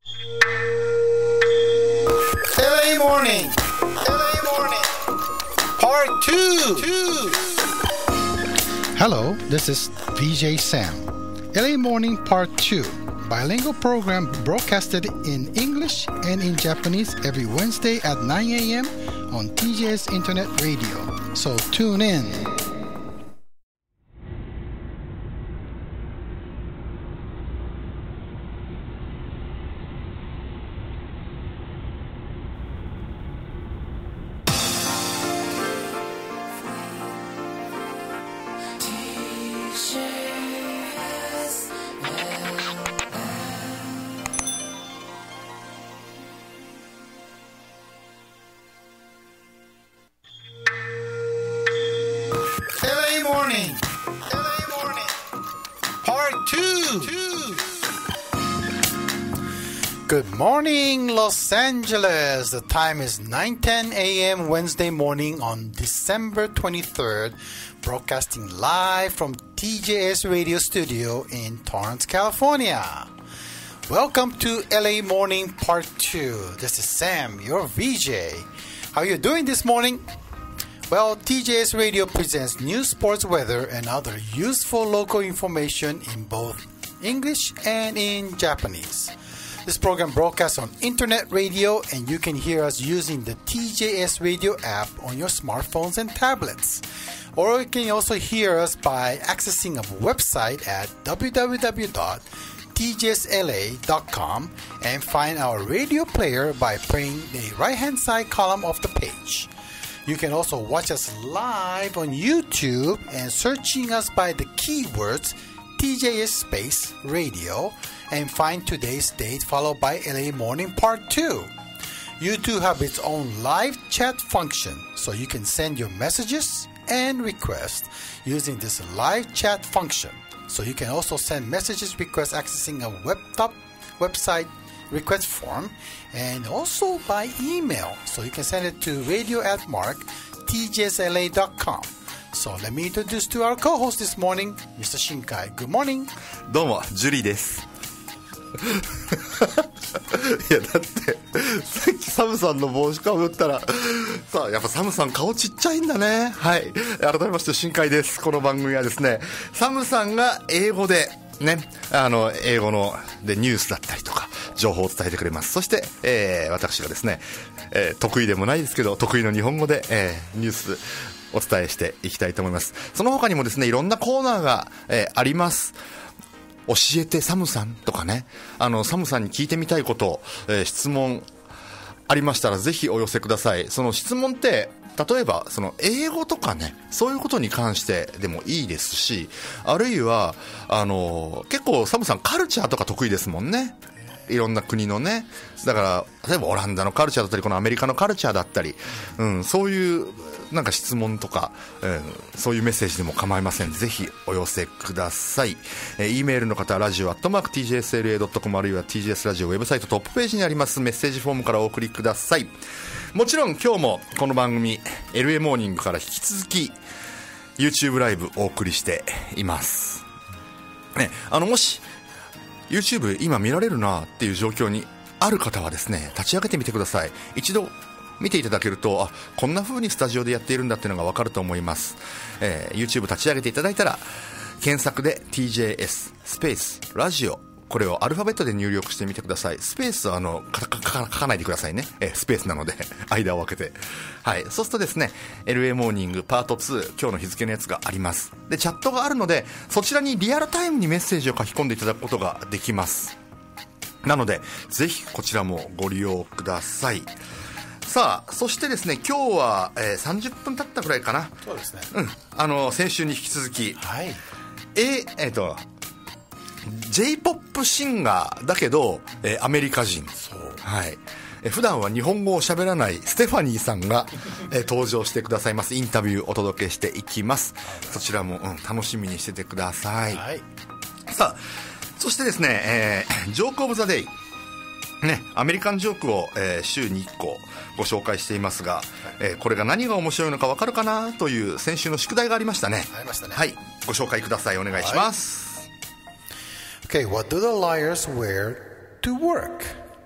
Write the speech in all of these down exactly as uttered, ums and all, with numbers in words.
エルエー Morning エルエー Morning Part two. Hello, this is V J Sam. L A Morning Part two, bilingual program broadcasted in English and in Japanese every Wednesday at nine a.m. on T J S Internet Radio. So tune in. Morning. L A Morning. Part two. Good morning, Los Angeles. The time is nine ten a.m. Wednesday morning on December twenty-third, broadcasting live from T J S Radio Studio in Torrance, California. Welcome to L A Morning Part two. This is Sam, your V J. How are you doing this morning? Well, T J S Radio presents news, sports, weather, and other useful local information in both English and in Japanese. This program broadcasts on internet radio, and you can hear us using the T J S Radio app on your smartphones and tablets. Or you can also hear us by accessing a website at w w w dot t j s l a dot com and find our radio player by pressing the right-hand side column of the page. You can also watch us live on YouTube and searching us by the keywords T J S Space Radio and find today's date followed by L A Morning Part two. YouTube have its own live chat function, so you can send your messages and requests using this live chat function. So you can also send messages requests accessing a web top website request form and also by email. So you can send it to radio at mark t j s l a dot com. So let me introduce to our co-host this morning, Mister Shinkai. Good morning. どうも、ジュリーです。いや、だって、さっきサムさんの帽子かぶったら、さあ、やっぱサムさん顔ちっちゃいんだね。はい。改めまして、新海です。この番組はですね、サムさんが英語で、ね、あの英語のでニュースだったりとか情報を伝えてくれます。そして、えー、私がですね、えー、得意でもないですけど得意の日本語で、えー、ニュースお伝えしていきたいと思います。その他にもですね、いろんなコーナーが、えー、あります。教えてサムさんとかね、あのサムさんに聞いてみたいこと、えー、質問ありましたらぜひお寄せください。その質問って例えばその英語とかね、そういうことに関してでもいいですし、あるいはあの結構サムさんカルチャーとか得意ですもんね。いろんな国のね、だから例えばオランダのカルチャーだったりこのアメリカのカルチャーだったり、うん、そういうなんか質問とか、うん、そういうメッセージでも構いません。ぜひお寄せください。えー、E メールの方はラジオアットマーク ティージェーエスエルエードットコム あるいは ティージェーエス ラジオウェブサイトトップページにありますメッセージフォームからお送りください。もちろん今日もこの番組 エルエー モーニングから引き続き YouTube ライブお送りしています、ね、あのもし YouTube 今見られるなっていう状況にある方はですね、立ち上げてみてください。一度見ていただけると、あ、こんな風にスタジオでやっているんだっていうのが分かると思います、えー、YouTube 立ち上げていただいたら検索で ティージェーエス スペースラジオ、これをアルファベットで入力してみてください。スペースはあの書か、書かないでくださいね、えー、スペースなので間を空けて、はい、そうするとですね エルエー モーニングパートツー、今日の日付のやつがあります。でチャットがあるのでそちらにリアルタイムにメッセージを書き込んでいただくことができます。なのでぜひこちらもご利用ください。さあ、そしてですね、今日は、えー、さんじゅっぷん経ったくらいかな。 そうですね、 うん、あの先週に引き続き、 はい、 えー、えーと ジェイポップ シンガーだけど、えー、アメリカ人、そう、はい、えー、普段は日本語を喋らないステファニーさんが、えー、登場してくださいます。インタビューをお届けしていきます。そちらも、うん、楽しみにしててください、はい、さあ、そしてですね、えー、ジョークオブザデイね、アメリカンジョークを、えー、週にいっこご紹介していますが、はい、えー、これが何が面白いのか分かるかなという先週の宿題がありましたね。 ありましたね。 はい、ご紹介ください。お願いします。 はい、Okay, what do the liars wear to work?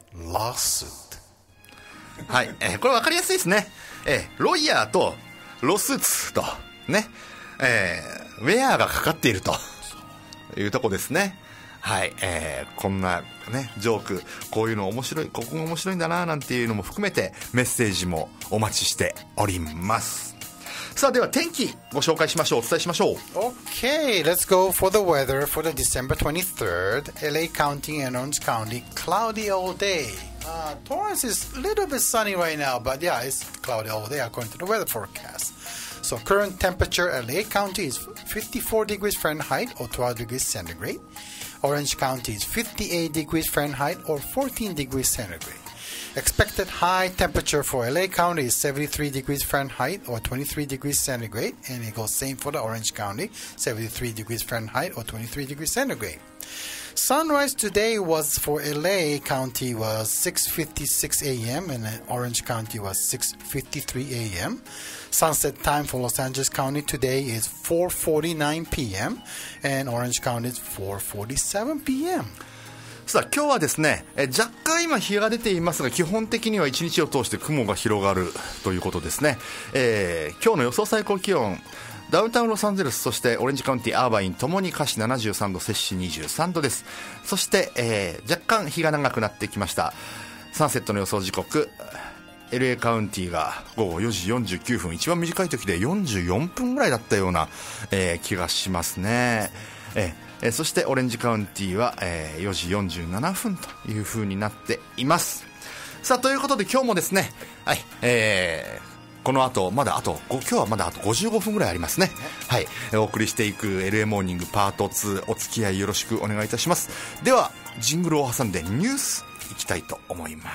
lawsuit. はい、えー、これ分かりやすいですね、えー、ロイヤーとロスーツとね、えー、ウェアがかかっているというとこですね。はい、えー、こんなねジョーク、こういうの面白い、ここが面白いんだななんていうのも含めてメッセージもお待ちしております。さあ、では天気ご紹介しましょう、お伝えしましょう。 Okay, let's go for the weather for the December twenty-third. L A County and Orange County, cloudy all day. Uh, Torrance is a little bit sunny right now, but yeah, it's cloudy all day according to the weather forecast. So current temperature L A County is fifty-four degrees Fahrenheit or twelve degrees centigrade. Orange County is fifty-eight degrees Fahrenheit or fourteen degrees centigrade. Expected high temperature for L A County is seventy-three degrees Fahrenheit or twenty-three degrees centigrade, and it goes same for the Orange County, seventy-three degrees Fahrenheit or twenty-three degrees centigrade. Sunrise today was for L A County was six fifty-six a.m. and Orange County was six fifty-three a.m. Sunset time for Los Angeles County today is four forty-nine p.m. and Orange County is four forty-seven p.m. さあ今日はですね、え若干今日が出ていますが、基本的には一日を通して雲が広がるということですね。えー、今日の予想最高気温、ダウンタウンロサンゼルス、そしてオレンジカウンティアーバインともに華氏ななじゅうさんど、摂氏にじゅうさんどです。そして、えー、若干日が長くなってきました。サンセットの予想時刻、エルエー カウンティがごごよじよんじゅうきゅうふん、一番短い時でよんじゅうよんぷんぐらいだったような、えー、気がしますね。えーえー、そしてオレンジカウンティは、えー、よじよんじゅうななふんという風になっています。さあということで今日もですね、はい、えー、この後まだあと今日はまだあとごじゅうごふんぐらいありますね。はい、お送りしていく エルエー モーニングパートツー、お付き合いよろしくお願いいたします。ではジングルを挟んでニュースいきたいと思います。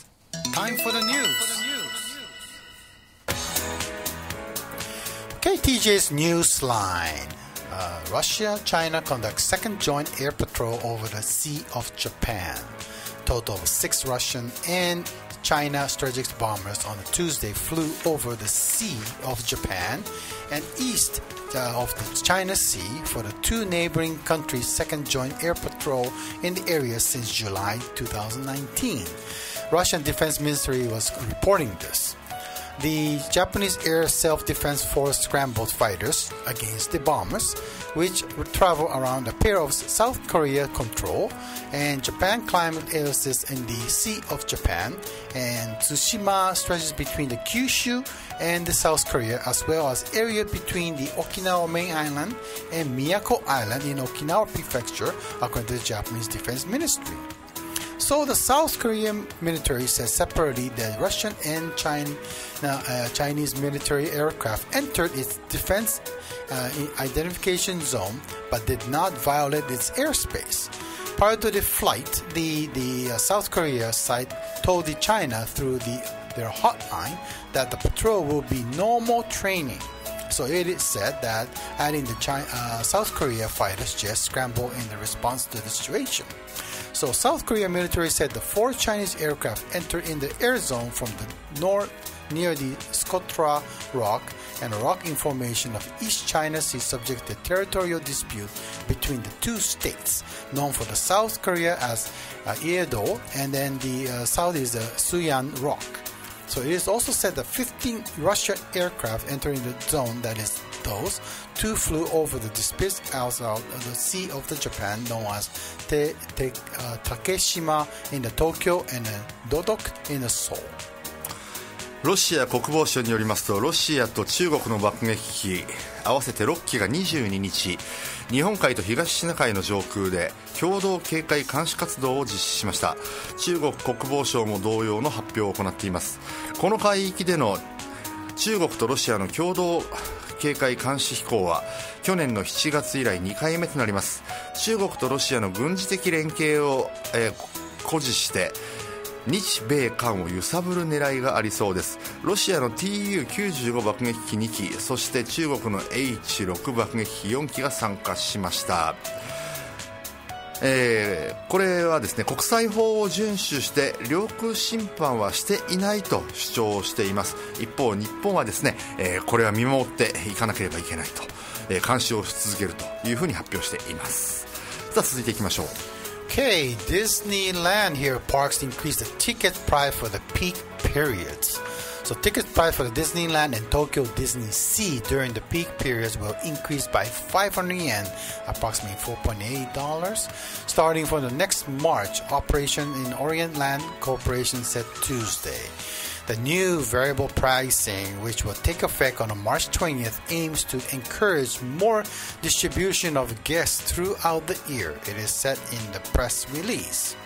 Time for the news. Okay, T J's news line.Uh, Russia, China conduct second joint air patrol over the Sea of Japan. Total of six Russian and China strategic bombers on a Tuesday flew over the Sea of Japan and east uh, of the China Sea for the two neighboring countries' second joint air patrol in the area since July twenty nineteen. Russian Defense Ministry was reporting this.The Japanese Air Self-Defense Force scrambled fighters against the bombers, which would travel around a pair of South Korea control and Japan climate areas in the Sea of Japan, and Tsushima stretches between the Kyushu and the South Korea, as well as area between the Okinawa main island and Miyako Island in Okinawa Prefecture, according to the Japanese Defense Ministry.So the South Korean military says separately that Russian and China, uh, Chinese military aircraft entered its defense uh, identification zone but did not violate its airspace. Prior to the flight, the, the uh, South Korea side told the China through the, their hotline that the patrol will be normal training.So it is said that adding the China, uh, South Korea fighters just scrambled in the response to the situation. So South Korea military said the four Chinese aircraft entered in the air zone from the north near the Socotra Rock and a rock information of East China Sea subject to territorial dispute between the two states, known for the South Korea as uh, Edo, and then the uh, south is the Suyan Rock.So it is also said that fifteen Russian aircraft entering the zone, that is those, two flew over the dispersed outside of the Sea of the Japan known as Te, Te, uh, Takeshima in the Tokyo and Dodok in the Seoul. ロシア国防省によりますと、ロシアと中国の爆撃機合わせてろっきがにじゅうににち、日本海と東シナ海の上空で共同警戒監視活動を実施しました。中国国防省も同様の発表を行っています。この海域での中国とロシアの共同警戒監視飛行は去年のしちがつ以来にかいめとなります。中国とロシアの軍事的連携を、えー、誇示して日米韓を揺さぶる狙いがありそうです。ロシアの ティーユーきゅうじゅうご 爆撃機にき、そして中国の エイチろく 爆撃機よんきが参加しました。えー、これはですね、国際法を遵守して領空侵犯はしていないと主張しています。一方日本はですね、えー、これは見守っていかなければいけないと、えー、監視をし続けるというふうに発表しています。さあ続いていきましょう。 Okay, Disneyland here parks increased the ticket price for the peak periods. So ticket price for the Disneyland and Tokyo Disney Sea during the peak periods will increase by five hundred yen, approximately four point eight dollars, starting from the next March. Operation in Orientland Corporation said Tuesday. The new variable pricing, which will take effect on March twentieth, aims to encourage more distribution of guests throughout the year, it is said in the press release.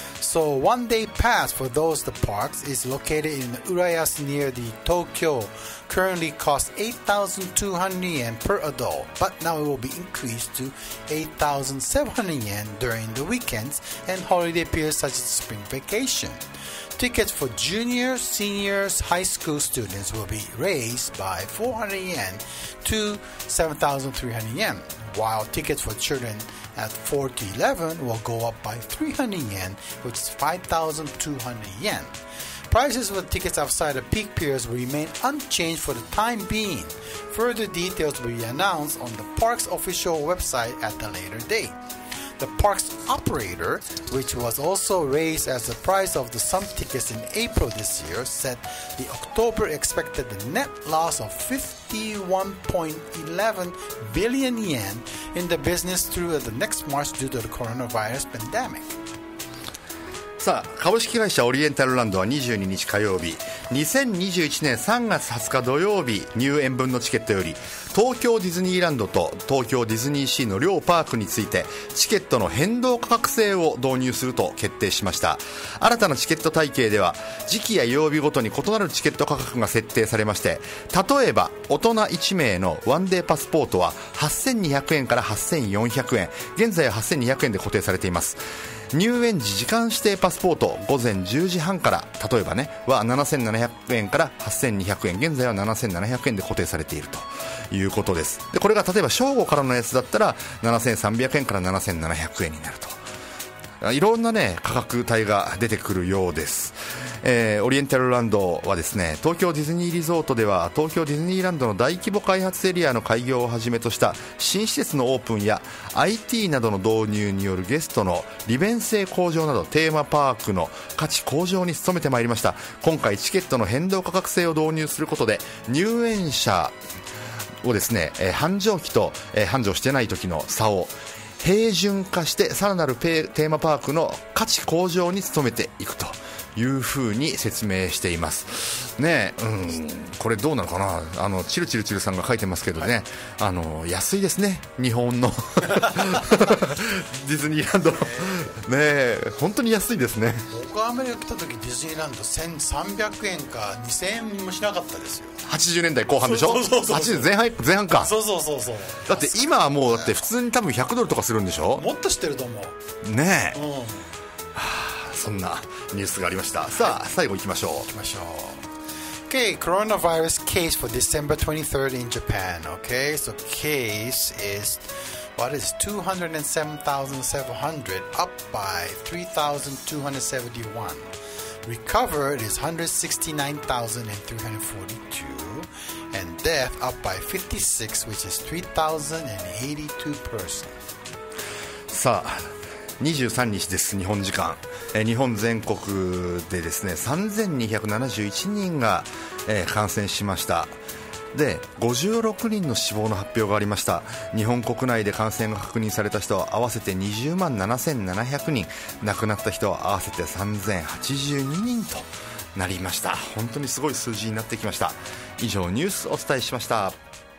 So one day pass for those the parks is located in Urayasu near the Tokyo. Currently costs eight thousand two hundred yen per adult, but now it will be increased to eight thousand seven hundred yen during the weekends and holiday periods such as spring vacation. Tickets for juniors, seniors, high school students will be raised by four hundred yen to seven thousand three hundred yen, while tickets for children at four to eleven will go up by three hundred yen, which is five thousand two hundred yen. Prices for tickets outside the peak periods will remain unchanged for the time being. Further details will be announced on the park's official website at a later date. The park's operator, which was also raised as the price of the some tickets in April this year, said the October expected the net loss of fifty-one point one one billion yen in the business through the next March due to the coronavirus pandemic. さあ株式会社オリエンタルランドはにじゅうににち火曜日、にせんにじゅういちねんさんがつはつか土曜日入園分のチケットより東京ディズニーランドと東京ディズニーシーの両パークについてチケットの変動価格制を導入すると決定しました。新たなチケット体系では時期や曜日ごとに異なるチケット価格が設定されまして、例えば大人いち名のワンデーパスポートははっせんにひゃくえんからはっせんよんひゃくえん、現在ははっせんにひゃくえんで固定されています。入園時時間指定パスポート午前じゅうじはんから例えばねはななせんななひゃくえんからはっせんにひゃくえん、現在はななせんななひゃくえんで固定されているということです。でこれが例えば正午からのやつだったらななせんさんびゃくえんからななせんななひゃくえんになると、いろんなね価格帯が出てくるようです。えー、オリエンタルランドはですね、東京ディズニーリゾートでは東京ディズニーランドの大規模開発エリアの開業をはじめとした新施設のオープンや アイティー などの導入によるゲストの利便性向上などテーマパークの価値向上に努めてまいりました。今回チケットの変動価格制を導入することで入園者をですね、えー、繁盛期と、えー、繁盛してない時の差を平準化してさらなるテーマパークの価値向上に努めていくというふうに説明していますね。うん、これどうなのかな、あのチルチルチルさんが書いてますけどね、はい、あの安いですね日本のディズニーランドね、本当に安いですね。 僕がアメリカ来た時ディズニーランドせんさんびゃくえんかにせんえんもしなかったですよ。 はちじゅうねんだいこう半でしょ。 そうそうそうそう、 はちじゅう前半前半か。 そうそうそうそう。 だって今はもうだって普通に多分ひゃくドルとかするんでしょ。 もっとしてると思うねえ、 うん、はあ、そんなニュースがありました。さあ最後行きましょう。 行きましょう。Okay, coronavirus case for December twenty-third in Japan. Okay, so case is what is two hundred seven thousand seven hundred, up by three thousand two hundred seventy-one. Recovered is one hundred sixty-nine thousand three hundred forty-two, and death up by fifty-six, which is three thousand eighty-two persons. さあにじゅうさんにちです、日本時間。え日本全国でですねさんぜんにひゃくななじゅういちにんが、えー、感染しました。でごじゅうろくにんの死亡の発表がありました。日本国内で感染が確認された人は合わせてにじゅうまんななせんななひゃくにん、亡くなった人は合わせてさんぜんはちじゅうににんとなりました。本当にすごい数字になってきました。以上ニュースお伝えしました。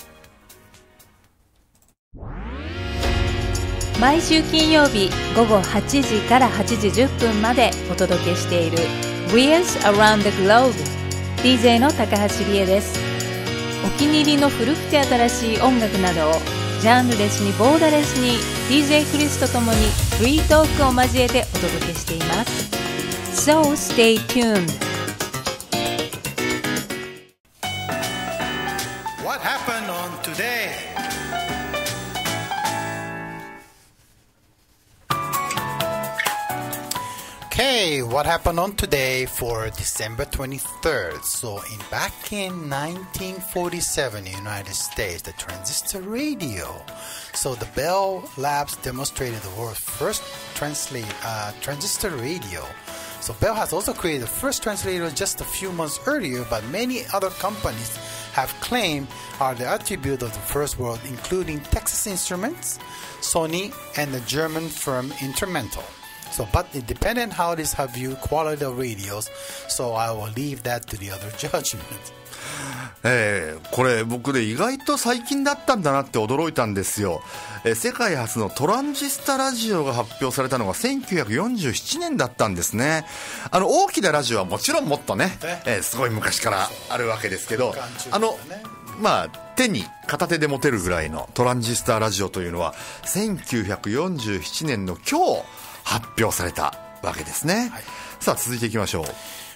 毎週金曜日午後はちじからはちじじゅっぷんまでお届けしている Wheels Around the Globe、 ディージェー の高橋理恵です。お気に入りの古くて新しい音楽などをジャンルレスにボーダレスに ディージェー クリスとともにフリートークを交えてお届けしています。 So stay tuned. What happened on today? Okay, Okay, what happened on today for December twenty-third? So, in back in nineteen forty-seven in the United States, the transistor radio. So, the Bell Labs demonstrated the world's first translate, uh, transistor radio. So, Bell has also created the first translator just a few months earlier, but many other companies have claimed are the attribute of the first world, including Texas Instruments, Sony, and the German firm Intermental. So, but it depends on how this have viewed quality of radios, so I will leave that to the other judgment. えー、これ僕で意外と最近だったんだなって驚いたんですよ、えー、世界初のトランジスタラジオが発表されたのがせんきゅうひゃくよんじゅうななねんだったんですね。あの大きなラジオはもちろんもっとね、えー、すごい昔からあるわけですけど、あのまあ手に片手で持てるぐらいのトランジスタラジオというのはせんきゅうひゃくよんじゅうななねんの今日発表されたわけですね、はい、さあ続いていきましょう。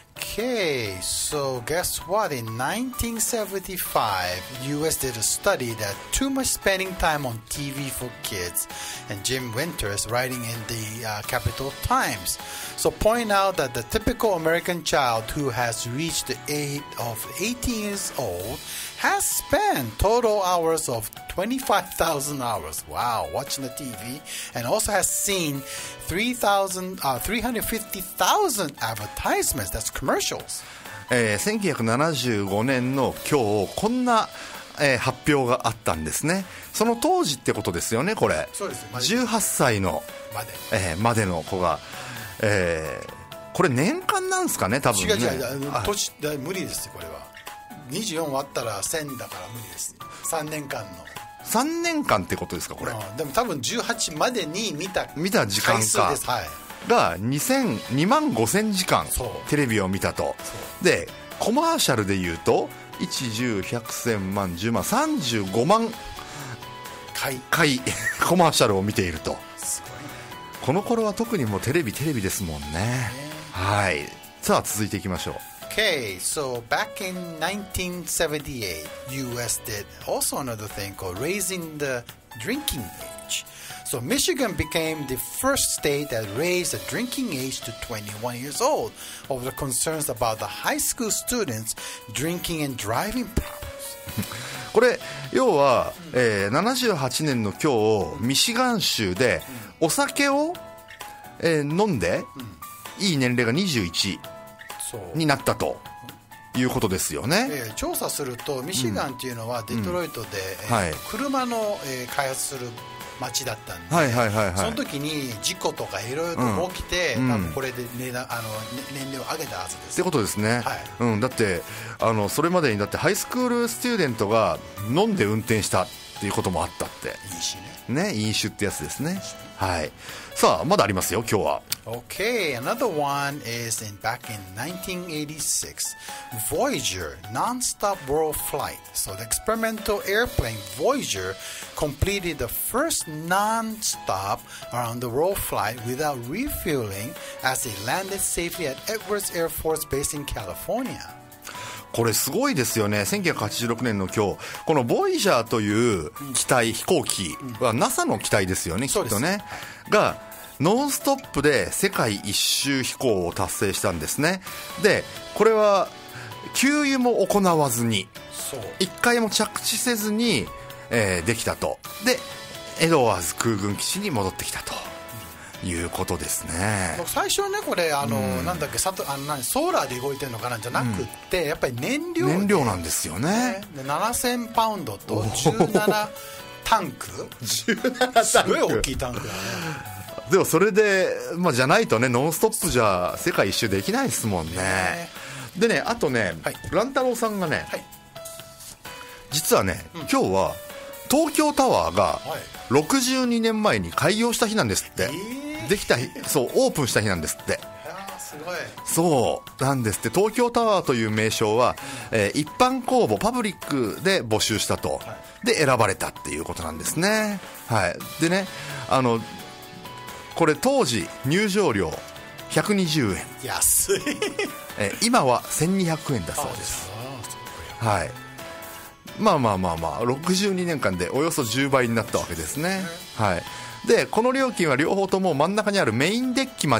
Okay, so guess what? In nineteen seventy-five, U S did a study that too much spending time on T V for kids, and Jim Winters, writing in the uh, Capital Times, so point out that the typical American child who has reached the age of eighteen years old has spent total hours of twenty-five thousand hours, wow, watching the T V, and also has seen three thousand, uh, three hundred fifty thousand advertisements, that's commercials. えー、せんきゅうひゃくななじゅうごねんの今日こんな、えー、発表があったんですね。その当時ってことですよね、これ。 そうです。 じゅうはっさいのまで、えー、までの子が、えー、これ年間なんですかね、多分ね。 違う違う、年無理ですよ、これは。にじゅうよん割ったらせんだから無理です。さんねんかんのさんねんかんってことですか、これ。 でも多分じゅうはちまでに見た見た時間かです、はい、 がにまんごせんじかんテレビを見たと。でコマーシャルでいうといち、じゅう、ひゃく、せんまん、じゅうまん、さんじゅうごまん回コマーシャルを見ていると。すごい、ね、この頃は特にもうテレビテレビですもんね、ね、はい。さあ続いていきましょう。 Okay, so back in nineteen seventy-eight, U S did also another thing called raising the drinking age. So Michigan became the first state that raised the drinking age to twenty-one years old over the concerns about the high school students drinking and driving problems. これ要は、えー、ななじゅうはちねんの今日ミシガン州でお酒を、えー、飲んでいい年齢がにじゅういちになったということですよね、 えー、調査するとミシガンっていうのはデトロイトで、うん、えーはい、車の、えー、開発する町だったんで、はいはいはいはい、その時に事故とかいろいろと起きて、うん、多分これで、ね、あの年齢を上げたはずですってことですね、はい、うん、だってあのそれまでにだってハイスクールスチューデントが飲んで運転したっていうこともあったって。 飲酒ね。 ね、飲酒ってやつですね。はい。さあまだありますよ今日は。 Okay, another one is in back in nineteen eighty-six, Voyager non-stop world flight. So the experimental airplane Voyager completed the first non-stop around the world flight without refueling as it landed safely at Edwards Air Force Base in California. これすごいですよね。せんきゅうひゃくはちじゅうろくねんの今日このボイジャーという機体、うん、飛行機は ナサ の機体ですよね、きっとね、がノンストップで世界一周飛行を達成したんですね。でこれは給油も行わずに一回も着地せずに、えー、できたと。でエドワーズ空軍基地に戻ってきたということですね。 最初ねこれあの、うん、なんだっけさとあの何ソーラーで動いてるのかなんじゃなくって、うん、やっぱり燃料燃料なんですよね。 でななせんパウンドとじゅうななタンクじゅうななタンクすごい大きいタンクだね。 でもそれで、まあ、じゃないとねノンストップじゃ世界一周できないですもんね、ね。でねあとね、はい、乱太郎さんがね、はい、実はね、うん、今日は東京タワーがろくじゅうにねんまえに開業した日なんですって、えーできた日、そうオープンした日なんですって。 すごい。 そうなんですって。東京タワーという名称は、えー、一般公募パブリックで募集したと、はい、で選ばれたっていうことなんですね。はい。でねあのこれ当時入場料ひゃくにじゅうえん、 安い、 えー、今はせんにひゃくえんだそうです。はい。まあまあまあまあろくじゅうにねんかんでおよそじゅうばいになったわけですね。はい。でこの料金は両方とも真ん中にあるメインデッキまで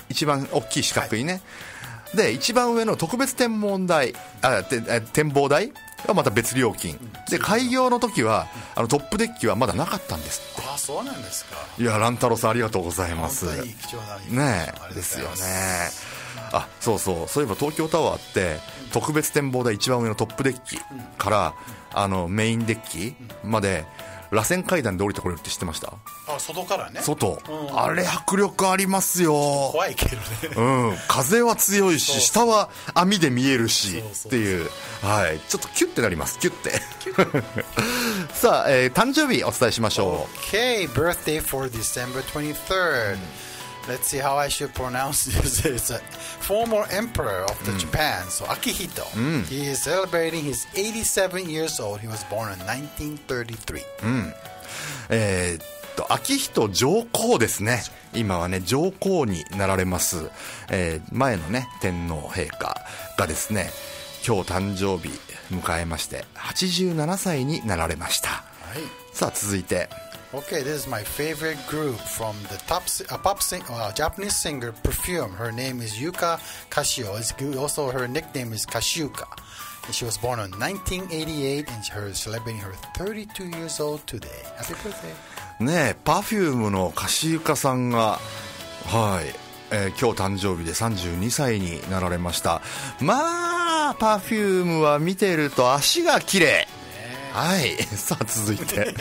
一番大きい四角いね、はい、で一番上の特別天文台あて展望台はまた別料金、うん、で開業の時は、うん、あのトップデッキはまだなかったんですって。 あ、そうなんですか。 いや、ランタロさんありがとうございます。 本当に貴重なねえですよね。あ、そうそう、そういえば東京タワーって特別展望台一番上のトップデッキから、うん、あのメインデッキまで螺旋階段で降りてこれるって知ってました？ あ、外からね。 外、うん、あれ迫力ありますよ。 怖いけどね。 うん、風は強いし、そうそう、下は網で見えるし、そうそうそうっていう、はい、ちょっとキュッてなります。キュッて。さあ、えー、誕生日お伝えしましょう。Okay, birthday for December twenty-third. Let's see how I should pronounce this. It's a former emperor of the、うん、Japan, so Akihito. うん、He is celebrating his eighty-seven years old. He was born in nineteen thirty-three. うん、えー、っと秋仁上皇ですね。今はね上皇になられます、えー、前のね天皇陛下がですね今日誕生日迎えましてはちじゅうななさいになられました。はい、さあ続いて。 Okay, this is my favorite group from the top uh, pop sing, uh, Japanese singer Perfume. Her name is Yuka Kashio. It's also her nickname is Kashiuka. And she was born in nineteen eighty-eight and her celebrating her thirty-two years old today. Happy birthday. ねえ、Perfume のカシユカさんがはい、えー、今日誕生日でさんじゅうにさいになられました。まあ Perfume は見てると足が綺麗。はい、さあ続いて。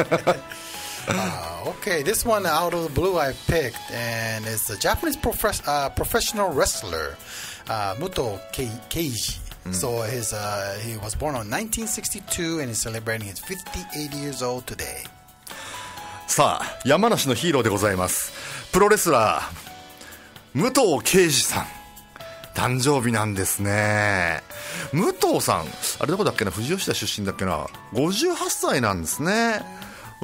Uh, okay, this one out of the blue I picked, and it's a Japanese prof- uh, professional wrestler, uh, Muto Keiji. Mm. So his uh, he was born on nineteen sixty-two, and he's celebrating his fifty-eight years old today. さあ、山梨のヒーローでございます。プロレスラー武藤敬司さん。誕生日なんですね。武藤さん、あれどこだっけな、富士吉田出身だっけな、ごじゅうはっさいなんですね。うん、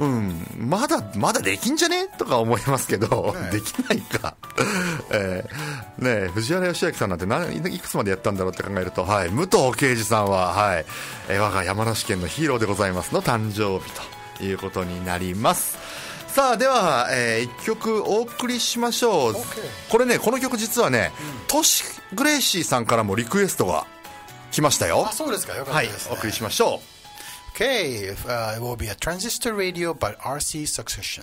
まだまだできんじゃねとか思いますけど、ね、できないか、えー、ねえ藤原義明さんなんて何いくつまでやったんだろうって考えると、はい、武藤敬司さんは、はい、えー、我が山梨県のヒーローでございますの誕生日ということになります。さあでは、えー、いっきょくお送りしましょう。 Okay. これね、この曲実はね、うん、トシグレイシーさんからもリクエストが来ましたよ。 あ、そうですか、よかったですね。 はい、お送りしましょう。 Okay, uh, it will be a transistor radio by アールシー Succession.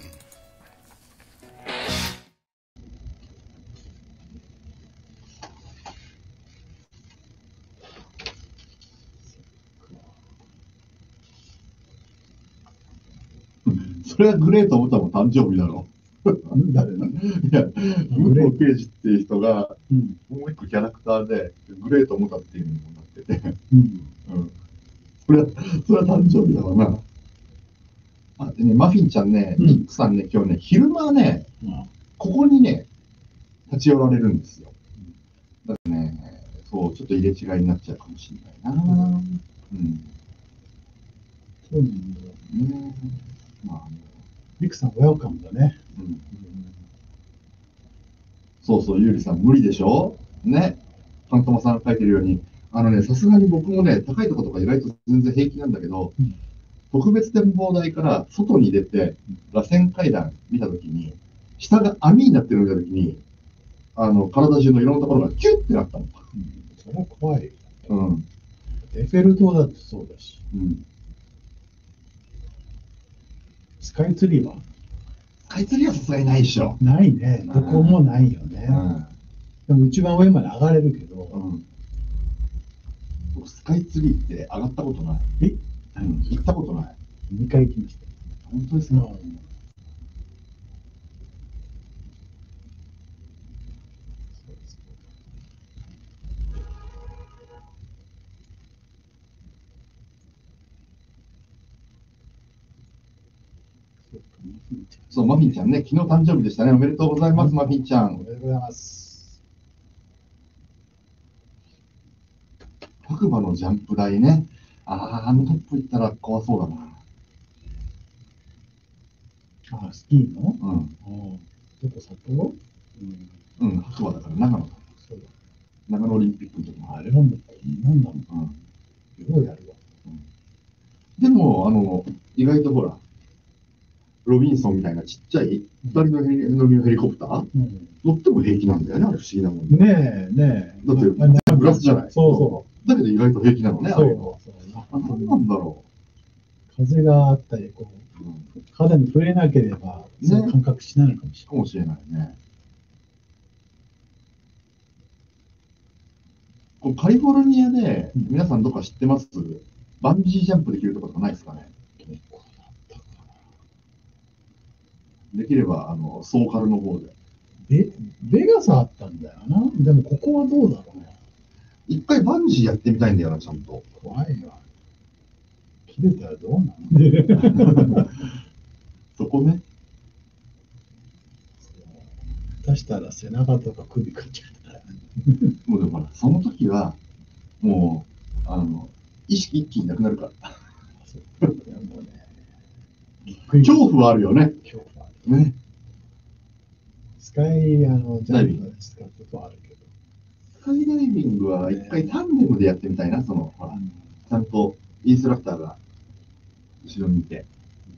それはグレートモタも誕生日だろう。誰なの？いや、武藤敬司っていう人が、うん、もう一個キャラクターで、グレートモタっていうのにもなってて、うんうん、それは、それは誕生日だわな。あ、でね、マフィンちゃんね、ニックさんね、今日ね、昼間ね、うん、ここにね、立ち寄られるんですよ。だからね、そう、ちょっと入れ違いになっちゃうかもしれないな。うん。うん、 そうなんだよね。まあ、 ニックさん、ウェルカムだね。うん。うん、 そうそう、ゆうりさん、無理でしょね。ファントマさんが書いてるように、あのね、さすがに僕もね、高いところとか意外と全然平気なんだけど、うん、特別展望台から外に出て、螺旋階段見たときに、下が網になってるのを見たときに、あの、体中のいろんなところがキュッてなったの。うん、 それは怖い。 うん。 エッフェル塔だってそうだし。 うん。 スカイツリーはスカイツリーはさすがにないでしょ。 ないね。どこもないよね。うん、でも一番上まで上がれるけど、うん、 スカイツリーって上がったことない。 え、 うん、行ったことない。 にかい行きました。 本当ですか？うん、そう、マフィンちゃんね、昨日誕生日でしたね。おめでとうございます、うん、マフィンちゃん。 おめでとうございます。 白馬のジャンプ台ね。ああ、あのトップ行ったら怖そうだな。 ああ、スキーの？ うん。 どこ、札幌？ うん。うん、白馬だから長野だ。 そうだ。 長野オリンピックの時もあれなんだったら、なんだろう。うん。ようやるわ。 うん。でも、あの、意外とほら、ロビンソンみたいなちっちゃいふたりのヘリ乗りのヘリコプター、うん、乗っても平気なんだよね、あれ不思議なもんね。ねえ、ねえ。だってグラスじゃない。 そうそう。 だけど意外と平気なのね、あれが。そうそう。何なんだろう。風があったり、こう、うん、肌に触れなければ、そういう感覚しないのかもしれない。 かもしれないね。こうカリフォルニアで、皆さんどっか知ってます？バンジージャンプできるところとかないですかね？できれば、あの、ソーカルの方で。 ベ、ベガスあったんだよな。でも、ここはどうだろうね。 一回バンジーやってみたいんだよな、ちゃんと。 怖いわ。切れたらどうなの？ そこね。 下手したら背中とか首かっちゃったら。 もうでもほら、その時は、もう、あの、意識一気になくなるから。そうもうね、恐怖はあるよね。恐怖はある。ね。 スカイ、あの、ジャンプで使うことはあるけど。 スカイダイビングは一回タンデムでやってみたいな、その、ほら、ちゃんとインストラクターが後ろにいて。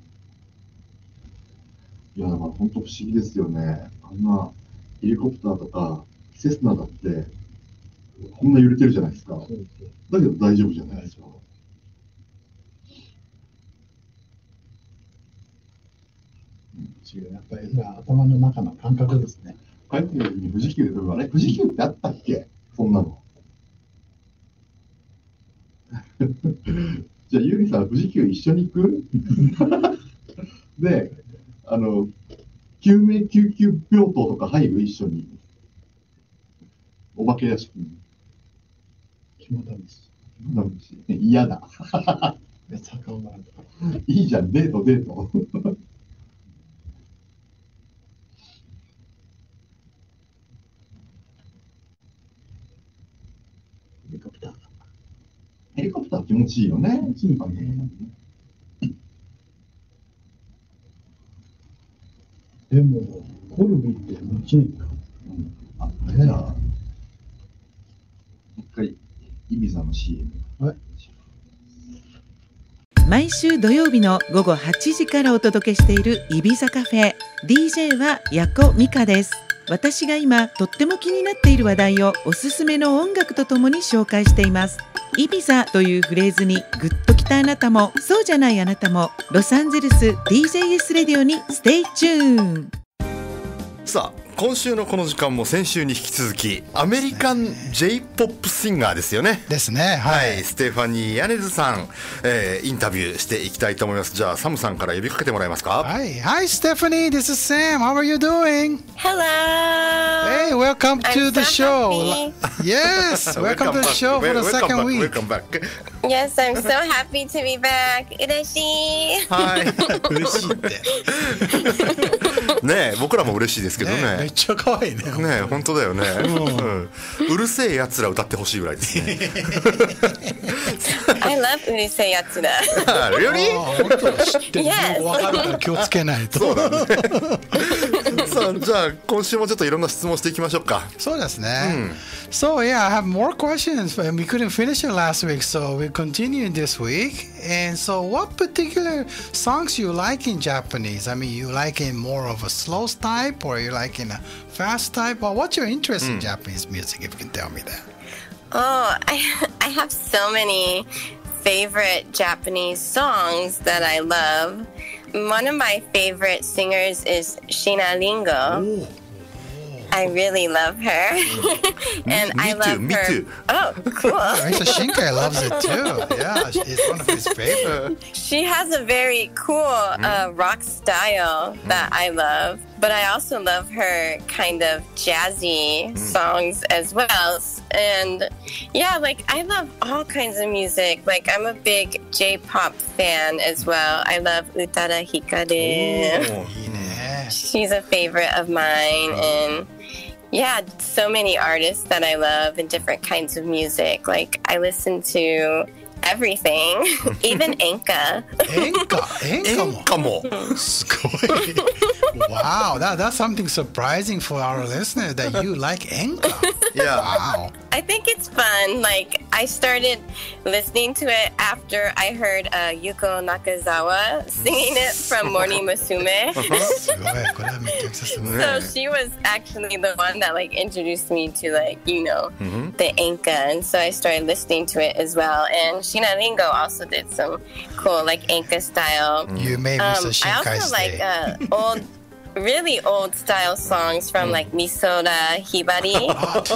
いや、だから本当不思議ですよね。あんなヘリコプターとか、セスナだって、こんな揺れてるじゃないですか。だけど大丈夫じゃないですか。 やっぱり頭の中の感覚ですね。 帰ってくる時に富士急で飛ぶあれ富士急ってあったっけ？そんなの。じゃあ、ゆうりさん、富士急一緒に行く？で、あの、救命救急病棟とか入る？一緒に。お化け屋敷に。 肝試し。 肝試し。嫌だ。いいじゃん、デート、デート。 ヘリコプター。 ヘリコプター気持ちいいよね。 気持ちいいよね。でも、コルビって持ちいいか。 あ、じゃあ、一回、イビザの シーエム。はい。 毎週土曜日の午後はちじからお届けしているイビザカフェ。ディージェー はヤコミカです。私が今とっても気になっている話題をおすすめの音楽とともに紹介しています。イビザというフレーズにグッときたあなたも、そうじゃないあなたも、ロサンゼルス ディージェーエス レディオにステイチューン。 さあ、今週のこの時間も先週に引き続きアメリカン ジェイポップ シンガーですよね。 ですね。 はい、はい、ステファニー・ヤネズさん、えー、インタビューしていきたいと思います。じゃあサムさんから呼びかけてもらえますか。 はい、Hi Stephanie, this is Sam. How are you doing? Hello. Hey, welcome to I'm the so show. Happy. Yes, welcome to the show for the second welcome week. Welcome back. Yes, I'm so happy to be back. 嬉しい。 はい。 嬉しいって。 ねえ、僕らも嬉しいですけどね。 ねめっちゃ可愛いね。 ねえ、本当だよね。うんうん、うるせえやつら歌ってほしいぐらいですね。 I love うるせえやつら。 Really? 本当知ってる。 Yes. 分かるから気をつけないと。 そうだね。さあ、じゃあ今週もちょっといろんな質問していきましょうか。 そうですね。うん、So yeah, I have more questions. We couldn't finish it last week, so we continue this week. And so, what particular songs you like in Japanese? I mean, you like in more of a slow type, or you like in a fast type? Or what's your interest in Japanese music? If you can tell me that. Oh, I I have so many favorite Japanese songs that I love. One of my favorite singers is Shina Ringo. Ooh. I really love her. And me, me I love too, me her. too. Oh, cool. Risa Shinkai loves it too. Yeah, it's one of his favorites. She has a very cool uh, rock style that I love. But I also love her kind of jazzy mm. songs as well. And yeah, like I love all kinds of music. Like I'm a big J-pop fan as well. I love Utada Hikaru. Oh, She's a favorite of mine. And yeah, so many artists that I love and different kinds of music. Like I listen to everything, even Enka. Enka? Enka も。 すごい。Wow, that, that's something surprising for our listeners that you like Enka. Yeah. Wow. I think it's fun. Like, I started listening to it after I heard uh, Yuko Nakazawa singing it from Morning Musume. すごい。これはめちゃくちゃすごい。 So she was actually the one that like introduced me to like, you know, the enka, and so I started listening to it as well. And Shina Ringo also did some cool like enka style. You made me Um, so I also Shinkai like stay. uh, old, really old style songs from like Misoda Hibari.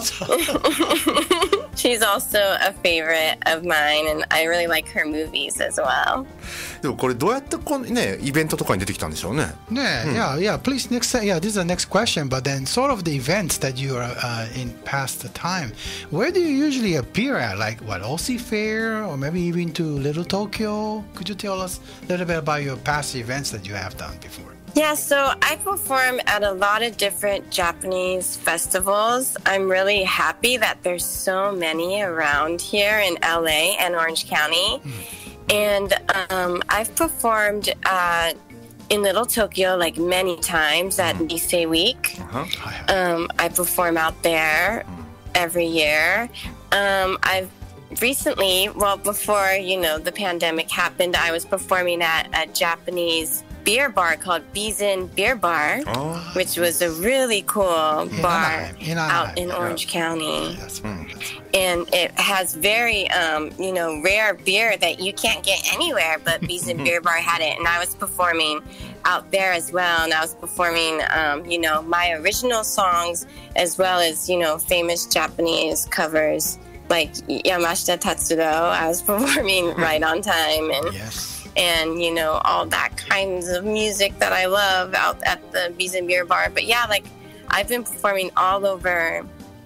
She's also a favorite of mine, and I really like her movies as well. でもこれどうやってこうねイベントとかに出てきたんでしょうね。 Yeah, yeah, yeah. Please, next, yeah, this is the next question. But then, sort of the events that you are uh, in past the time, where do you usually appear at? Like what, O C Fair, or maybe even to Little Tokyo? Could you tell us a little bit about your past events that you have done before? Yeah, so I perform at a lot of different Japanese festivals. I'm really happy that there's so many around here in L A and Orange County. And um, I've performed uh, in Little Tokyo like many times at Nisei Week. Um, I perform out there every year. Um, I've recently, well, before, you know, the pandemic happened, I was performing at a Japanese beer bar called Bizen Beer Bar, Oh. which was a really cool bar Anaheim, in out in Anaheim. Orange County. That's right. That's right. And it has very, um, you know, rare beer that you can't get anywhere, but Bizen Beer Bar had it. And I was performing out there as well. And I was performing, um, you know, my original songs as well as, you know, famous Japanese covers like Yamashita Tatsuro. I was performing right on time. And Yes. and you know all that kinds of music that I love out at the Bizen Beer Bar. But yeah, like I've been performing all over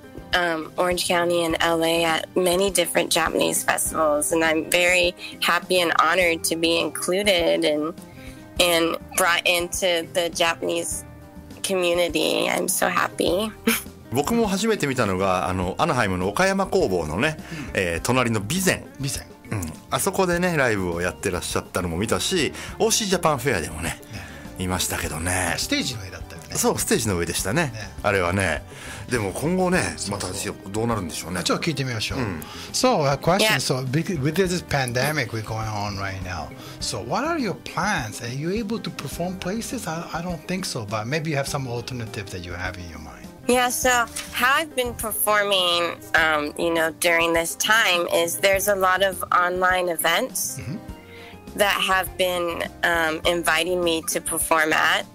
um, Orange County and L A at many different Japanese festivals, and I'm very happy and honored to be included and and brought into the Japanese community. I'm so happy. 僕も初めて見たのがあのアナハイムの岡山工房のね、えー隣の備前、 備前。 うん、あそこでねライブをやってらっしゃったのも見たし オーシー ジャパンフェアでもね見ましたけどね。 ステージの上だったよね。 そうステージの上でしたね、 ねあれはね。でも今後ねまたどうなるんでしょうね。 ちょっと聞いてみましょう。So, a question. Yeah. So, bec- with this pandemic we're going on right now. So, what are your plans? Are you able to perform places? I, I don't think so, but maybe you have some alternative that you have in your mind. Yeah, so how I've been performing, um, you know, during this time is there's a lot of online events that have been um, inviting me to perform at.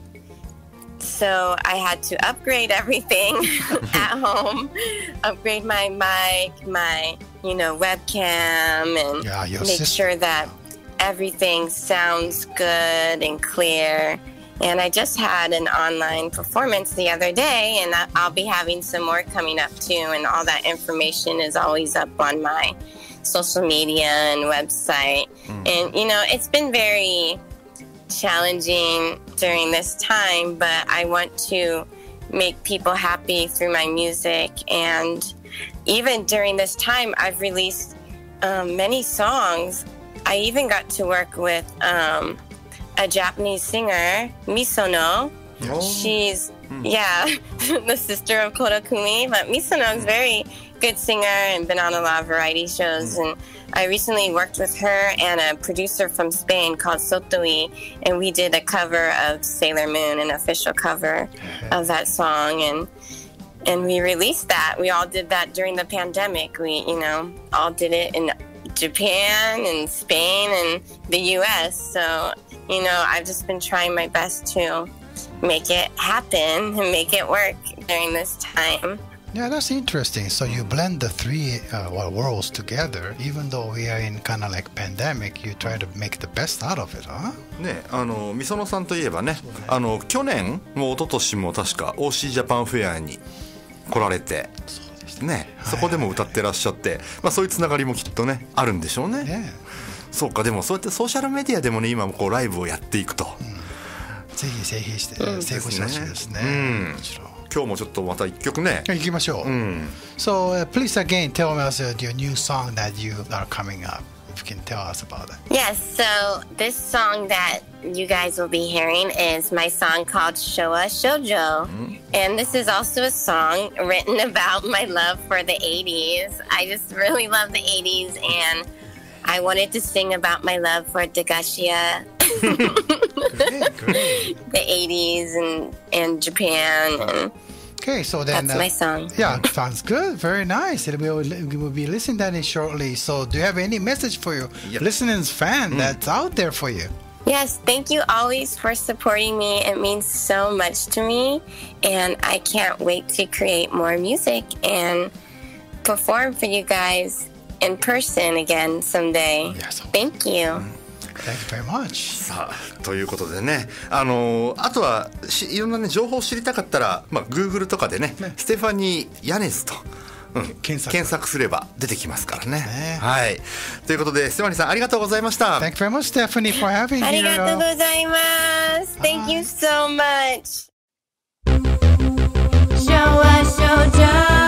So I had to upgrade everything at home, upgrade my mic, my, you know, webcam, and Yeah, your make system. sure that everything sounds good and clear. And I just had an online performance the other day, and I- I'll be having some more coming up too. And all that information is always up on my social media and website. And, you know, it's been very challenging during this time, but I want to make people happy through my music. And even during this time, I've released um, many songs. I even got to work with um, a Japanese singer, Misono. She's, yeah, the sister of Kodakumi. But Misono is a very good singer and been on a lot of variety shows. And I recently worked with her and a producer from Spain called Sotoi. And we did a cover of Sailor Moon, an official cover of that song. And and we released that. We all did that during the pandemic. We, you know, all did it in Japan and Spain and the U S. So, you know, I've just been trying my best to make it happen and make it work during this time. Yeah, that's interesting. So you blend the three uh, well, worlds together. Even though we are in kind of like pandemic, you try to make the best out of it, huh? ね、あのみそのさんといえばね、あの去年も一昨年も確か オーシー ジャパンフェアに来られて、ね、そこでも歌ってらっしゃって、まあそういうつながりもきっとねあるんでしょうね。 Yeah. そうか、でもそうやってソーシャルメディアでもね今もこうライブをやっていくと。 ぜひぜひして成功してほしいですね。もちろん。 今日もちょっとまた一曲ね。 行きましょう。So、uh, please again tell us、uh, your new song that you are coming up you can tell us about that. Yes, so this song that you guys will be hearing is my song called Showa Shoujo. Mm-hmm. And this is also a song written about my love for the eighties. I just really love the eighties, and I wanted to sing about my love for Dagashia. Great, great. The eighties and, and Japan. And okay, so then that's uh, my song. Yeah, sounds good. Very nice. We'll, we'll be listening to that shortly. So do you have any message for your yep. listeners, fan mm. that's out there for you? Yes, thank you always for supporting me. It means so much to me, and I can't wait to create more music and perform for you guys in person again someday. Yes. Thank you. Thank you very much. さあということでね、あのあとはしいろんなね情報を知りたかったら、まあ Google とかでね、ねステファニー・ヤネズと、うん、検索、検索すれば出てきますからね。ねはい。ということでステファニーさんありがとうございました。 Thank you very much, Stephanie, for having me. ありがとうございます。Thank you so much. 昭和少女。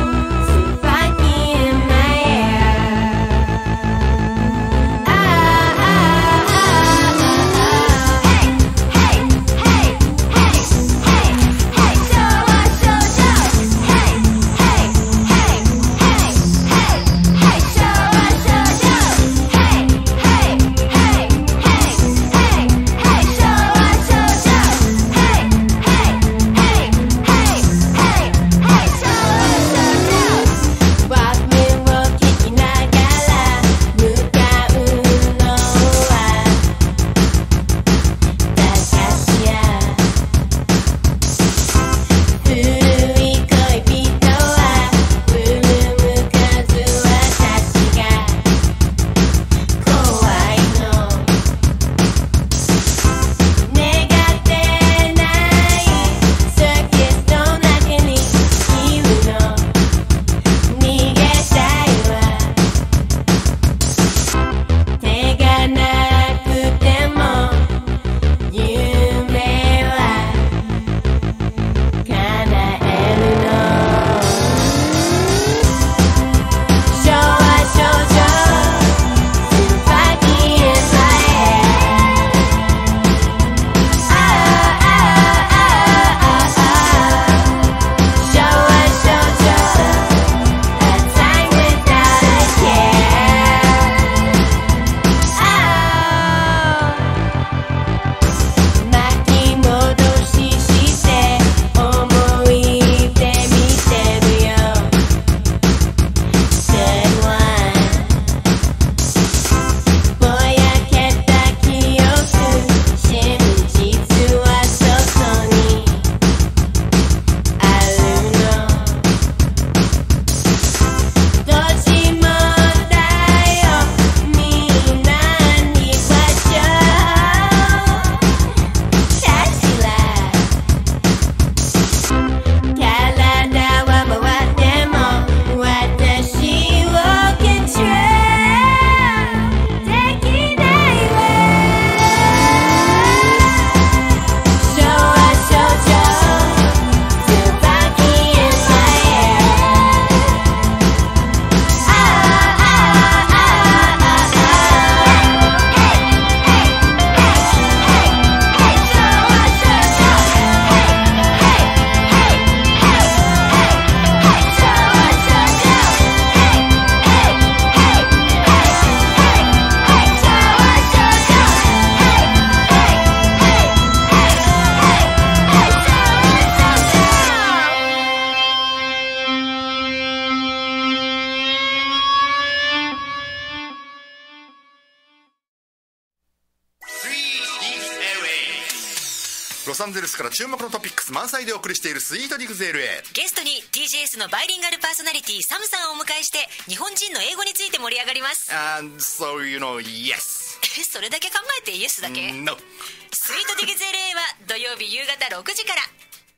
ロサンゼルスから注目のトピックス満載でお送りしているスイートディグゼール A。 ゲストに ティージェーエス のバイリンガルパーソナリティサムさんをお迎えして日本人の英語について盛り上がります。 And so you know, yes それだけ考えてイエスだけ、 No。 スイートディグゼール A は土曜日夕方ろくじから。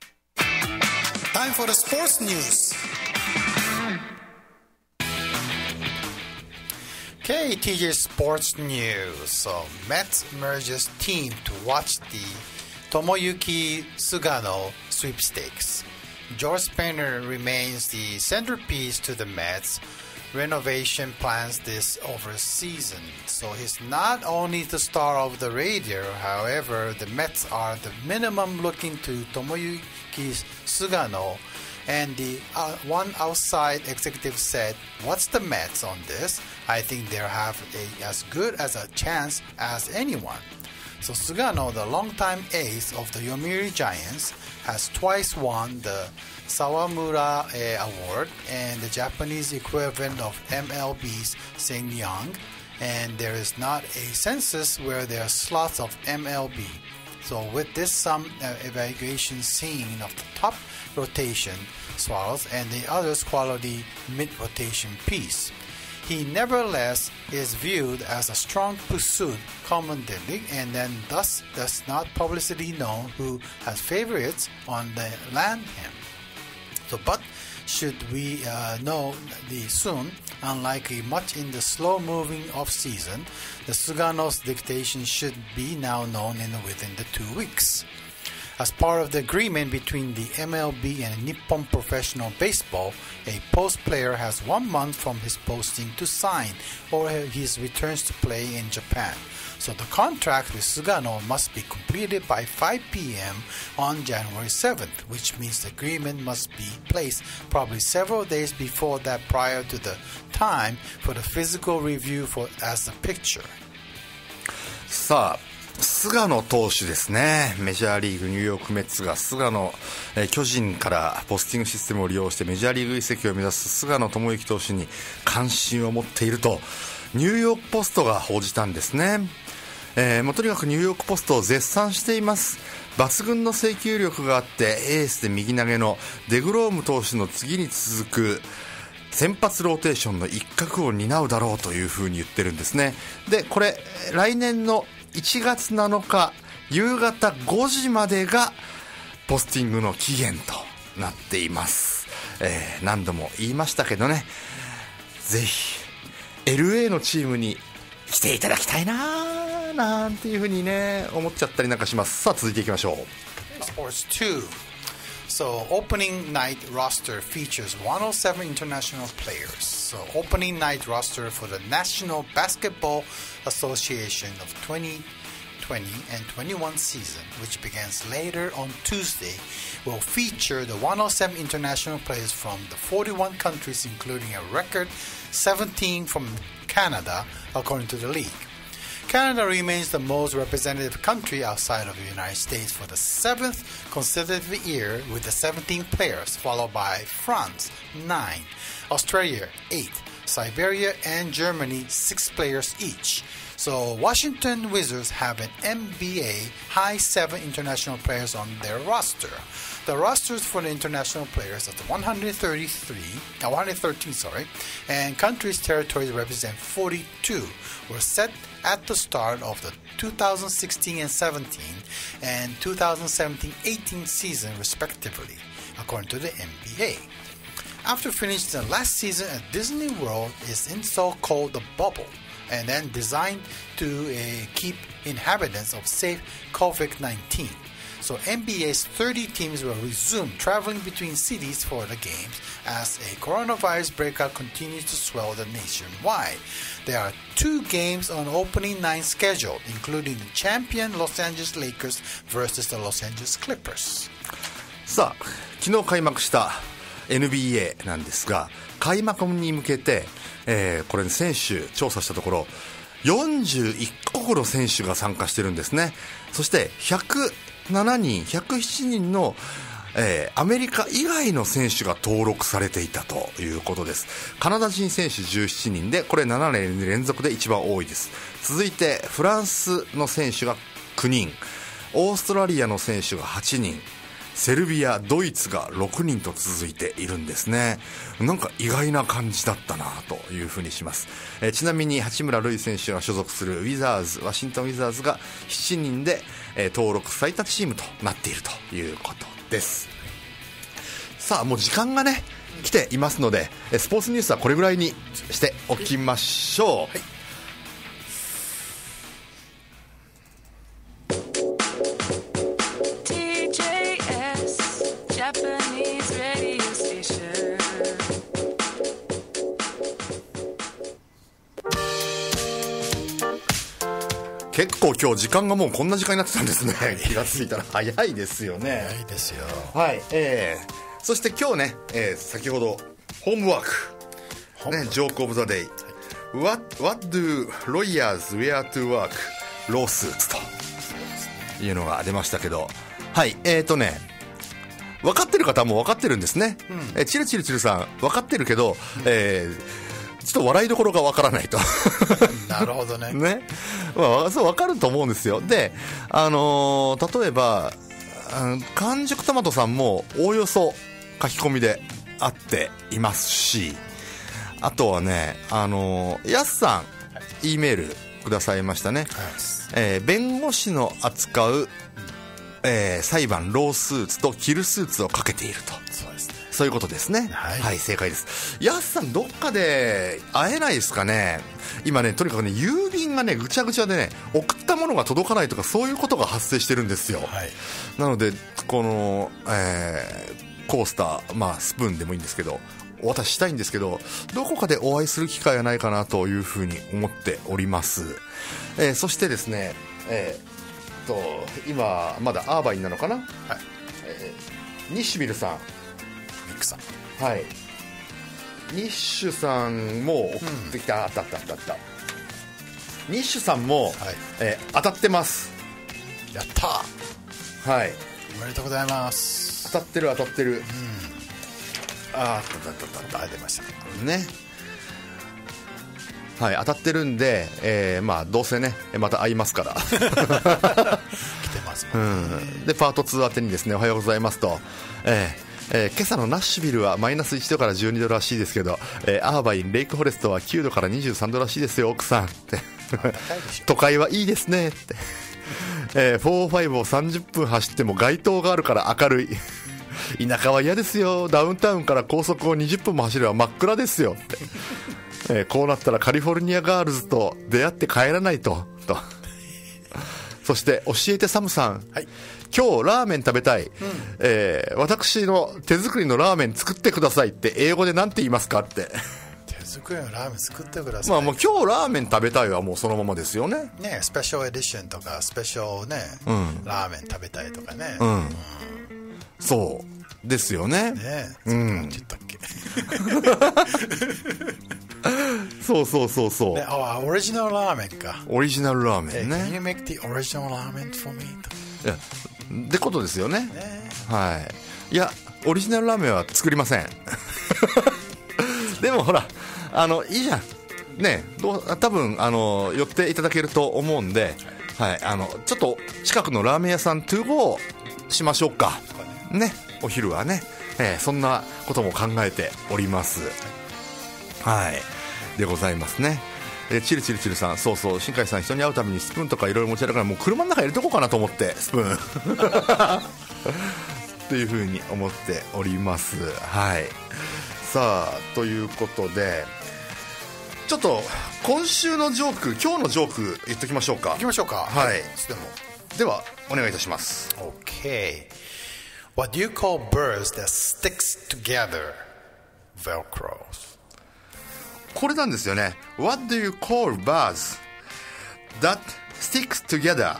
Time for the sports news. Okay, ティージェー Sports News. So, Mets merges team to watch the Tomoyuki Sugano sweepstakes. George Springer remains the centerpiece to the Mets, renovation plans this over season. So he's not only the star of the radio, however, the Mets are the minimum looking to Tomoyuki Sugano. And the uh, one outside executive said, "What's the Mets on this? I think they have a, as good as a chance as anyone." So Sugano, the longtime ace of the Yomiuri Giants, has twice won the Sawamura uh, Award and the Japanese equivalent of M L B's Cy Young, and there is not a census where there are slots of M L B. So with this some uh, evaluation seen of the top rotation Swallows and the others quality mid-rotation piece, he nevertheless is viewed as a strong pursuit commonly, and then thus does not publicity known who has favorites on the land him. So, but should we uh, know the soon, unlikely much in the slow-moving off-season, the Sugano's dictation should be now known in within the two weeks. As part of the agreement between the M L B and Nippon Professional Baseball, a post player has one month from his posting to sign or his returns to play in Japan. So the contract with Sugano must be completed by five p.m. on January seventh, which means the agreement must be placed probably several days before that prior to the time for the physical review for as the picture. さあ菅野投手ですね。メジャーリーグニューヨークメッツが菅野、えー、巨人からポスティングシステムを利用してメジャーリーグ移籍を目指す菅野智之投手に関心を持っているとニューヨークポストが報じたんですね。えー、もうとにかくニューヨークポストを絶賛しています。抜群の制球力があってエースで右投げのデグローム投手の次に続く先発ローテーションの一角を担うだろうというふうに言ってるんですね。でこれ来年のいちがつなのか夕方ごじまでがポスティングの期限となっています。えー、何度も言いましたけどね、ぜひ エルエー のチームに来ていただきたいななんていうふうにね思っちゃったりなんかします。さあ続いていきましょう。 Sports two. So opening night roster features one hundred seven international players. So opening night roster for the National Basketball Association of twenty twenty and twenty-one season, which begins later on Tuesday, will feature the one hundred seven international players from the forty-one countries, including a record seventeen from Canada, according to the league. Canada remains the most representative country outside of the United States for the seventh consecutive year with the seventeen players, followed by France, nine, Australia, eight, Siberia, and Germany, six players each. So Washington Wizards have an N B A high seven international players on their roster. The rosters for the international players of the one hundred thirty-three, uh, one hundred thirteen, sorry, and countries' territories represent forty-two were set at the start of the two thousand sixteen and seventeen and two thousand seventeen eighteen season, respectively, according to the N B A. After finishing the last season at Disney World is in so-called the bubble, and then designed to uh, keep inhabitants of safe COVID nineteen. So N B A's thirty teams will resume traveling between cities for the games as a coronavirus breakout continues to swell the nationwide. There are two games on opening night scheduled, including the champion Los Angeles Lakers versus the Los Angeles Clippers. さあ昨日開幕した エヌビーエー なんですが、開幕に向けて、えー、これ選手調査したところよんじゅういっかこくの選手が参加してるんですね。そしてひゃくななにんひゃくななにんの、えー、アメリカ以外の選手が登録されていたということです。カナダ人選手じゅうななにんでこれななねん連続で一番多いです。続いてフランスの選手がきゅうにん、オーストラリアの選手がはちにん、セルビア、ドイツがろくにんと続いているんですね。なんか意外な感じだったなというふうにします。えー、ちなみに八村塁選手が所属するウィザーズ、ワシントンウィザーズがしちにんで、えー、登録最多チームとなっているということです。さあもう時間がね来ていますので、スポーツニュースはこれぐらいにしておきましょう。はい、 結構今日時間がもうこんな時間になってたんですね。気がついたら早いですよね。 早いですよ。 はい、えー、そして今日ね、えー、先ほどホームワーク、ね、ジョークオブザデイ、はい、What, What do lawyers wear to work? ロースーツというのが出ましたけど、はい、えーとね分かってる方はもう分かってるんですね、うん、えー、チルチルチルさん分かってるけど、うん、えー、ちょっと笑いどころが分からないとなるほどねね、まあ、そう分かると思うんですよ。で、あのー、例えば完熟トマトさんもおおよそ書き込みであっていますし、あとはね、あのー、ヤスさん、はい、E メールくださいましたね、はい、えー、弁護士の扱う、えー、裁判ロースーツとキルスーツをかけていると。そうですね、そういうことですね。はい、はい、正解です。ヤスさんどっかで会えないですかね。今ね、とにかくね、郵便がねぐちゃぐちゃでね、送ったものが届かないとかそういうことが発生してるんですよ、はい、なのでこの、えー、コースター、まあスプーンでもいいんですけどお渡ししたいんですけど、どこかでお会いする機会がないかなというふうに思っております、えー、そしてですね、えー、と今まだアーバインなのかな、はい、えー、ニッシュビルさん、 ミックさん、 はい、ニッシュさんも送ってきた、うん、あったあったあったあったニッシュさんも、はい、えー、当たってます。 やった、 はい、 おめでとうございます。 当たってる当たってる、うん、ああ、 当たってましたね。はい、当たってるんで、えー、まあどうせねまた会いますから来てますもんね、 うん、でパートツー宛てにですね、おはようございますと、えーえー、今朝のナッシュビルはマイナスいちどからじゅうにどらしいですけど、えー、アーバインレイクフォレストはきゅうどからにじゅうさんどらしいですよ奥さんって都会はいいですねって、えー、フォーファイブをさんじゅっぷん走っても街灯があるから明るい田舎は嫌ですよ、ダウンタウンから高速をにじゅっぷんも走れば真っ暗ですよってえー、こうなったらカリフォルニアガールズと出会って帰らないととそして教えてサムさん、はい、今日ラーメン食べたい、うん、えー、私の手作りのラーメン作ってくださいって英語で何て言いますかって手作りのラーメン作ってください、 まあ、もう今日ラーメン食べたいはもうそのままですよね。 ね、スペシャルエディションとかスペシャルね、うん、ラーメン食べたいとかね、 うんうん、そうですよね。 ね、うん、言ったっけそうそうそうそう、 ね、あ、オリジナルラーメンか。 オリジナルラーメンね。 Can you make the original ramen for me? いやってことですよ ね, ね、はい。いやオリジナルラーメンは作りませんでもほらあのいいじゃんね、どう多分あの寄っていただけると思うんで、はい、あのちょっと近くのラーメン屋さんトゥーゴーしましょうかね、お昼はね、えー、そんなことも考えております。はいでございますね。えチルチルチルさん、そうそう、新海さん人に会うためにスプーンとかいろいろ持ち歩くからもう車の中入れとこうかなと思ってスプーンというふうに思っております。はい、さあということでちょっと今週のジョーク、今日のジョーク言っときましょうか。 行きましょうか。 はい、 でもではお願いいたします。 OK. What do you call birds that sticks together? Velcro. これなんですよね。 What do you call birds that sticks together?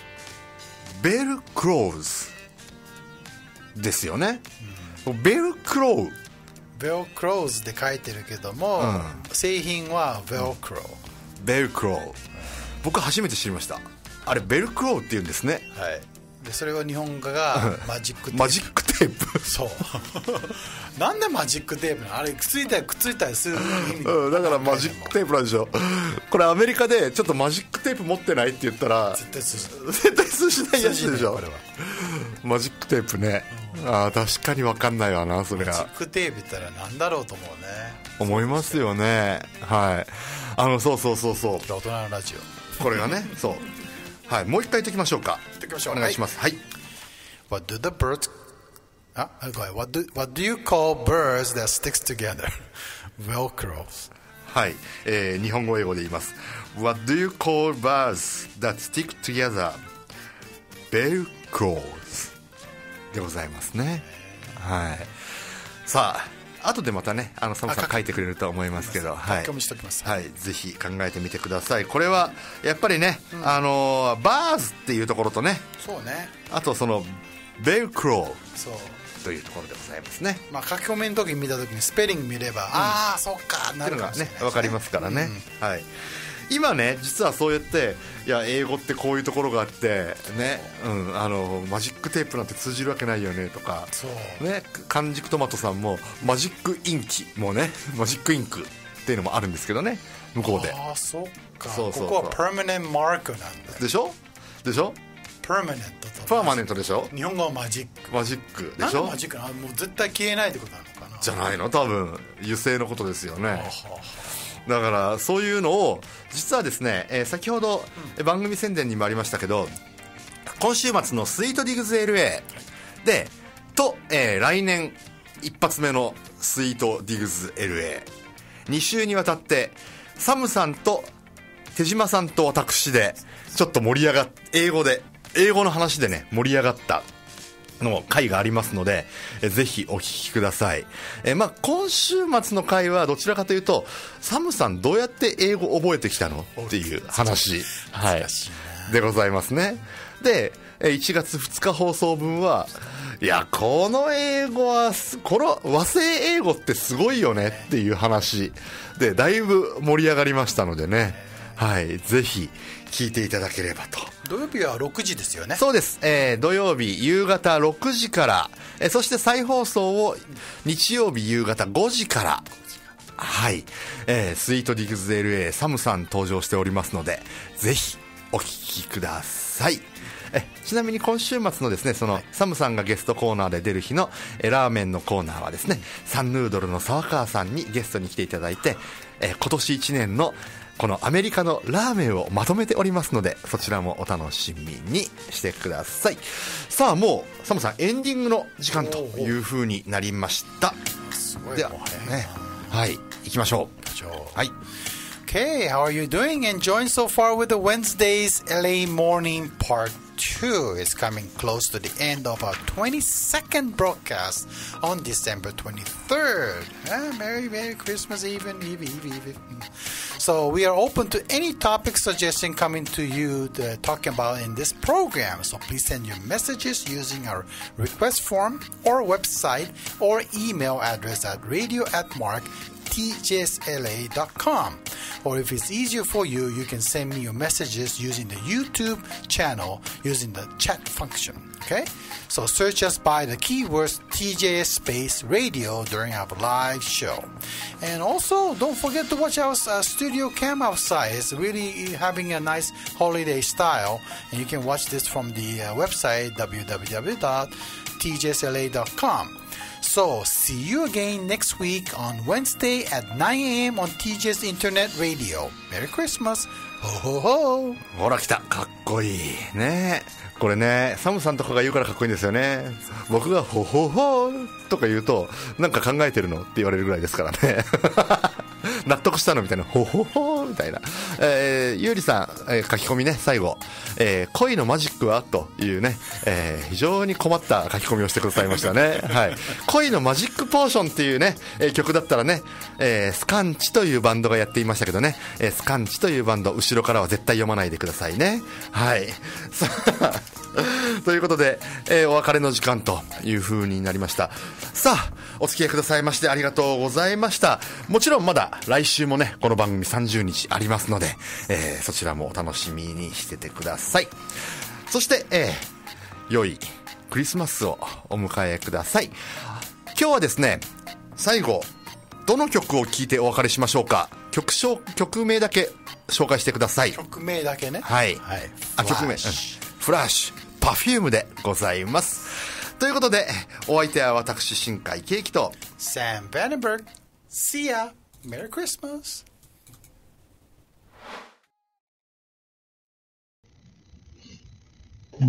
Velcros ですよね、うん、Velcro Velcros って書いてるけども、うん、製品は Velcro、 うん、Velcro、うん、僕初めて知りました。あれ Velcro って言うんですね。 はい。でそれを日本語がマジックテープマジックテープそうなんでマジックテープなのあれ、くっついたりくっついたりする意味、 うん、だからマジックテープなんでしょこれアメリカでちょっとマジックテープ持ってないって言ったら絶対通絶対通じないやつでしょこれは。マジックテープね、うん、あ確かに分かんないわなそれが。 マジックテープ言ったらなんだろうと思うね。 思いますよね。はい、あのそうそうそうそう、 大人のラジオこれがねそうはい、もう一回言っておきましょうか。 言っておきましょう。 お願いします。はい。 What do the birds? あ、ごめん。What do What do you call birds that sticks together? Velcros. はい、えー、日本語英語で言います。What do you call birds that stick together? Velcros でございますね。はい。さあ後でまたね、あのサムさん書いてくれると思いますけど、はい、 書き込みしておきます。 はい、ぜひ考えてみてください。これはやっぱりね、うん、あのバーズっていうところとね、 そうね、 あとそのベルクローというところでございますね。 まあ、書き込みの時に見た時にスペリング見れば、うん、ああそうかなるかもしれないですね、 分かりますからね、うん、はい。今ね、実はそうやっていや英語ってこういうところがあってね、うん、あのマジックテープなんて通じるわけないよねとか、そうね、完熟トマトさんもマジックインキもね、マジックインクっていうのもあるんですけどね、向こうで。 ああそっか、そうそうそう、ここはパーマネントマークなんだでしょでしょ、 パーマネントとパーマネントでしょ、 日本語はマジック、 マジックでしょ、 マジックな、もう絶対消えないってことなのかな、 じゃないの、多分油性のことですよね。ははは、だからそういうのを実はですね、えー、先ほど、うん、番組宣伝にもありましたけど、今週末のスイートディグズ エルエー でと、えー、来年一発目のスイートディグズ エルエー、 に週にわたってサムさんと手島さんと私でちょっと盛り上がっ英語で英語の話でね盛り上がったの回がありますので、えぜひお聞きください。えまあ、今週末の回はどちらかというと、サムさんどうやって英語覚えてきたのっていう話、はい、でございますね。でいちがつふつか放送分は、いやこの英語はこの和製英語ってすごいよねっていう話でだいぶ盛り上がりましたのでね、はい、ぜひ聞いていただければと。 土曜日はろくじですよね。 そうです、えー、土曜日夕方ろくじから、えー、そして再放送を日曜日夕方ごじから、はい、えー、スイートディグズ エルエー サムさん登場しておりますので、ぜひお聞きください。えちなみに今週末のですね、その、はい、サムさんがゲストコーナーで出る日のえラーメンのコーナーはですね、サンヌードルの沢川さんにゲストに来ていただいて、え今年いちねんのこのアメリカのラーメンをまとめておりますので、そちらもお楽しみにしてください。さあもうサムさんエンディングの時間という風になりました。ではね、はい行きましょう。はい。 Okay, how are you doing? Enjoying so far with the Wednesday's L A Morning Part two is coming close to the end of our twenty-second broadcast on December twenty-third. Ah, Merry, Merry Christmas Eve and Eve, Eve, Eve. So we are open to any topic suggestion coming to you to, talking about in this program. So please send your messages using our request form or website or email address at radio at mark t j s l a dot com. Or if it's easier for you, you can send me your messages using the YouTube channel using the chat function. Okay? So search us by the keywords T J S space radio during our live show. And also, don't forget to watch our uh, studio cam outside. It's really having a nice holiday style. And you can watch this from the uh, website w w w dot t j s l a dot com. So, see you again next week on Wednesday at nine a m on T J's Internet Radio. Merry Christmas! Ho ho ho! ほら来た、かっこいいね。これね、サムさんとかが言うからかっこいいんですよね。僕がほほほとか言うと、なんか考えてるのって言われるぐらいですからね。納得したのみたいな、ほほほみたいな。えー、ゆうりさん、えー、書き込みね、最後、えー、恋のマジックはというね、えー、非常に困った書き込みをしてくださいましたね。はい。恋のマジックポーションっていうね、えー、曲だったらね、えー、スカンチというバンドがやっていましたけどね、えー、スカンチというバンド、後ろからは絶対読まないでくださいね。はい。さあ、ということで、えー、お別れの時間という風になりました。さあ、お付き合いくださいましてありがとうございました。もちろんまだ来週もね、この番組さんじゅうにちありますので、えー、そちらもお楽しみにしててください。そして、えー、良いクリスマスをお迎えください。今日はですね、最後どの曲を聴いてお別れしましょうか。曲紹曲名だけ紹介してください。 曲名だけね。 はい。 はい、 あ、曲名、うん、フラッシュ、パフュームでございます。ということで、お相手は私新海圭樹とサム・バネンバーグ。See ya! Merry Christmas! うん。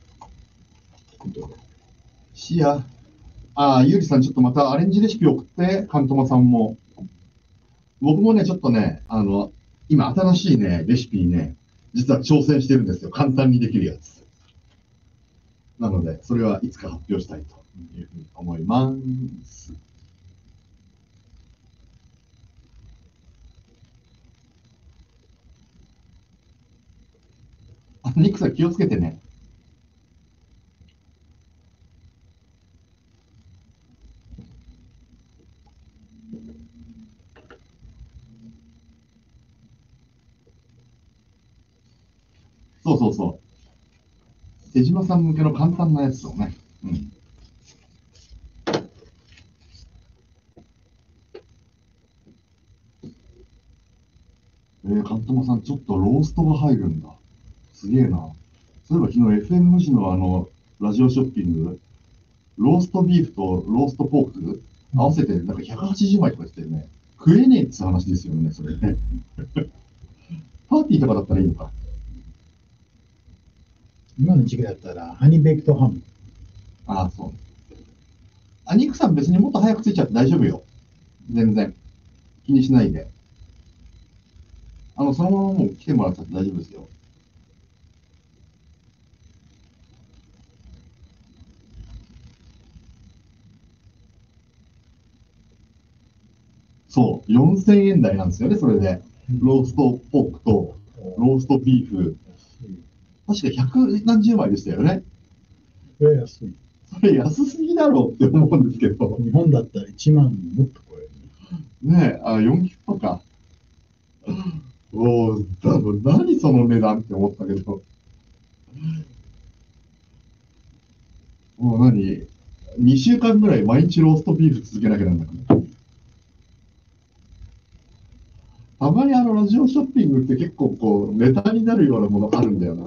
シア、ああ、ゆうりさんちょっとまたアレンジレシピ送って、カントマさんも。僕もね、ちょっとね、あの、今新しいね、レシピにね、実は挑戦してるんですよ。簡単にできるやつ。なので、それはいつか発表したいというふうに思います。 ニックさん気をつけてね。そうそうそう。手島さん向けの簡単なやつをね。うん。えー、カットマさん、ちょっとローストが入るんだ。すげえな。そういえば昨日 エフエム 無事のあの、ラジオショッピング、ローストビーフとローストポーク合わせてなんかひゃくはちじゅうまいとか言ってるね。食えねえって話ですよね、それね。パーティーとかだったらいいのか。 今の時期だったら、ハニーベイクトハム。 ああ、そう。あ、ニックさん別にもっと早く着いちゃって大丈夫よ。全然。気にしないで。あの、そのままもう来てもらっちゃって大丈夫ですよ。そう、よんせんえん台なんですよね、それで。ローストポークとローストビーフ。確かひゃくなんじゅうまいでしたよね。 それ安い。 それ安すぎだろうって思うんですけど。 日本だったらいちまんもっと超える。ねえ、あ、よんキュッパか。おー、多分何その値段って思ったけど。もう何 ?に 週間ぐらい毎日ローストビーフ続けなきゃなんだから。たまにあのラジオショッピングって結構こうネタになるようなものあるんだよな。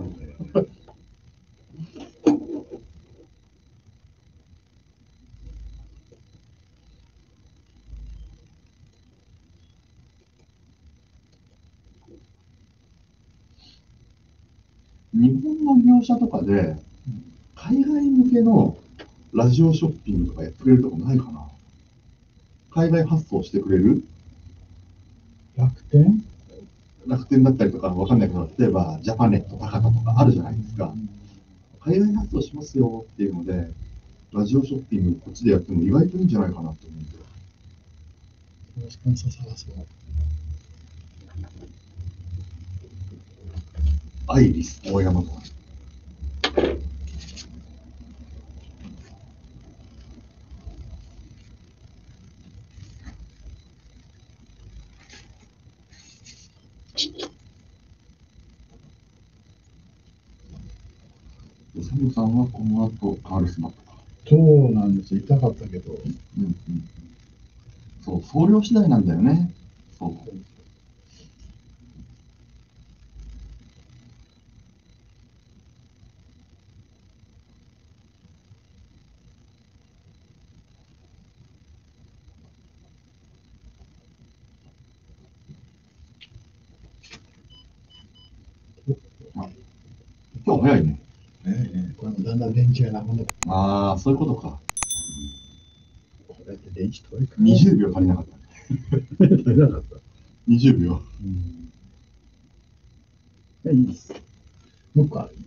日本の業者とかで海外向けのラジオショッピングとかやってくれるとこないかな。海外発送してくれる？ 楽天楽天だったりとかわかんないけど、例えばジャパネット、タカタとかあるじゃないですか。海外発送しますよっていうので、ラジオショッピングこっちでやっても意外といいんじゃないかなと思うんですよ。 よろしくお願いします。 アイリス大山とか。サムさんはこの後カールスマットか。 そうなんですよ。痛かったけど。 うんうん。そう、送料次第なんだよね。そう。今日早いね。 早いね。これもだんだん電池がなくなって。 ああ、そういうことか。 これって電池取りかにじゅうびょう足りなかった。 足りなかった。 にじゅうびょう。 うん。いいです。もう一個あるね。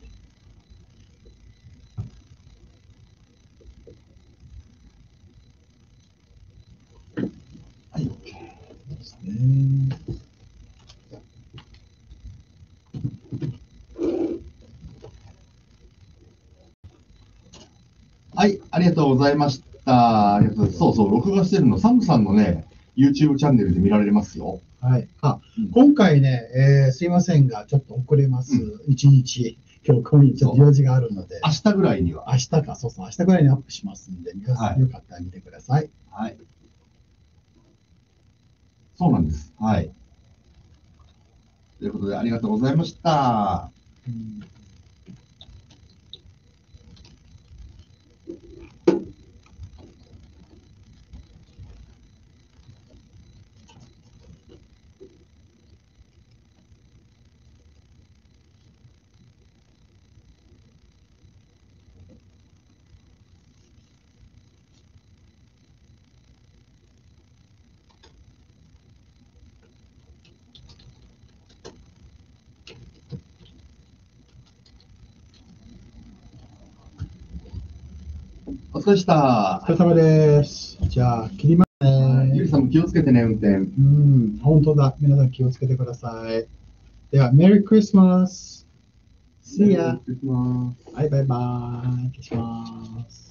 はい、OK。 ですね。 はい、ありがとうございました。ありがとうございます。そうそう、録画してるの、サムさんのね、YouTube チャンネルで見られますよ。 はい。あ、うん、今回ね、えー、すいませんが、ちょっと遅れます。いち、うん、日。今日、今夜ちょっと用事があるので。 明日ぐらいには。 明日か、そうそう、明日ぐらいにアップしますんで、皆さんよかったら見てください。 はい。そうなんです。はい。ということで、ありがとうございました。うんお疲れでした。 お疲れ様です。じゃあ、切りますね。 ゆりさんも気をつけてね、運転。うん、本当だ。皆さん気をつけてください。では、メリークリスマス。 See ya. 失礼します。 はい、バイバイ。消します。